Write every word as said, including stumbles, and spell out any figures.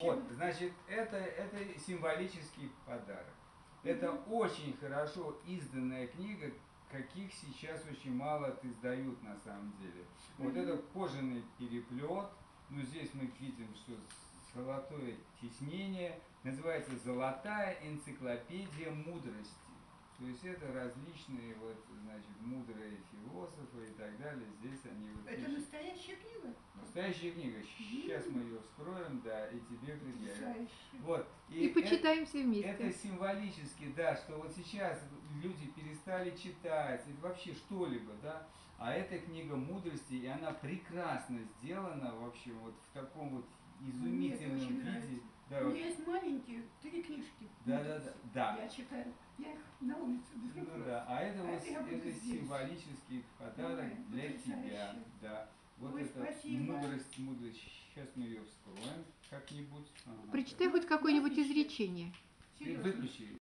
Вот, значит, это, это символический подарок. Это очень хорошо изданная книга, каких сейчас очень мало издают на самом деле. Вот это кожаный переплет, ну здесь мы видим, что золотое тиснение, называется «Золотая энциклопедия мудрости». То есть это различные вот, значит, мудрые философы и так далее. Здесь они вот Это пишут. настоящая книга? Настоящая книга. Сейчас мы ее вскроем, да, и тебе предъявим. Вот. И, и почитаем это, все вместе. Это символически, да, что вот сейчас люди перестали читать, вообще что-либо, да. А эта книга мудрости, и она прекрасно сделана, в общем, вот в таком вот изумительном виде. Да, у меня вот есть маленькие три книжки. Да, да, да, да. Я читаю, я их на улице беру. Ну да, а это а вот это, это символический подарок Ой, для тебя. Да. Вот Ой, это спасибо. мудрость, мудрость. Сейчас мы ее вскроем как-нибудь. Ага. Прочитай хоть какое-нибудь изречение. Выключи.